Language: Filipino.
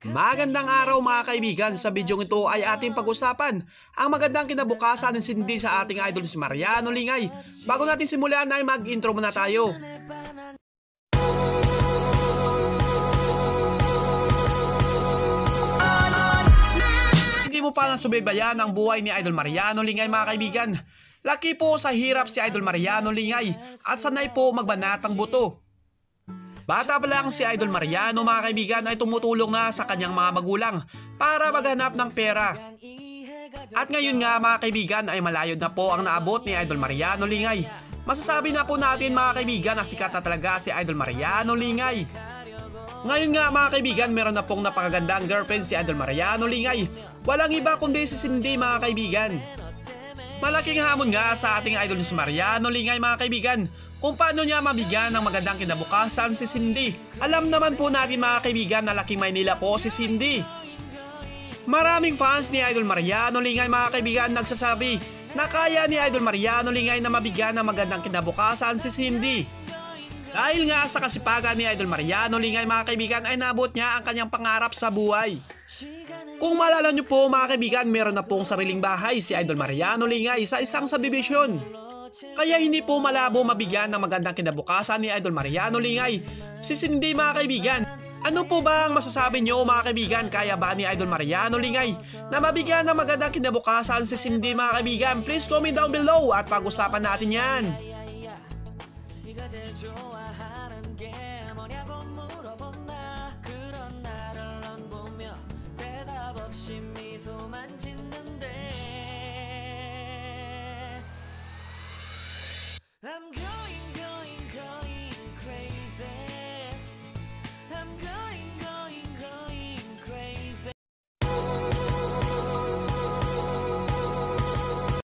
Magandang araw mga kaibigan, sa bidyong ito ay ating pag-usapan ang magandang kinabukasan ng Cindy sa ating idol si Mariano Lingay. Bago natin simulan ay mag-intro muna tayo. Hindi mo pa nasubaybayan ang buhay ni idol Mariano Lingay mga kaibigan. Laki po sa hirap si idol Mariano Lingay at sanay po magbanatang buto. Bata pa lang si Idol Mariano mga kaibigan ay tumutulong na sa kanyang mga magulang para maghanap ng pera. At ngayon nga mga kaibigan ay malayod na po ang naabot ni Idol Mariano Lingay. Masasabi na po natin mga kaibigan na sikat na talaga si Idol Mariano Lingay. Ngayon nga mga kaibigan, meron na pong napakagandang girlfriend si Idol Mariano Lingay. Walang iba kundi si Cindy mga kaibigan. Malaking hamon nga sa ating idol si Mariano Lingay mga kaibigan kung paano niya mabigyan ng magandang kinabukasan si Cindy. Alam naman po natin mga kaibigan na laking Maynila po si Cindy. Maraming fans ni Idol Mariano Lingay mga kaibigan nagsasabi na kaya ni Idol Mariano Lingay na mabigyan ng magandang kinabukasan si Cindy. Dahil nga sa kasipagan ni Idol Mariano Lingay mga kaibigan ay nabot niya ang kanyang pangarap sa buhay. Kung maalala nyo po mga kaibigan, meron na pong sariling bahay si Idol Mariano Lingay sa isang subdivision. Kaya hindi po malabo mabigyan ng magandang kinabukasan ni Idol Mariano Lingay si Cindy mga kaibigan. Ano po ba ang masasabi nyo mga kaibigan? Kaya ba ni Idol Mariano Lingay na mabigyan ng magandang kinabukasan si Cindy mga kaibigan? Please comment down below at pag-usapan natin yan.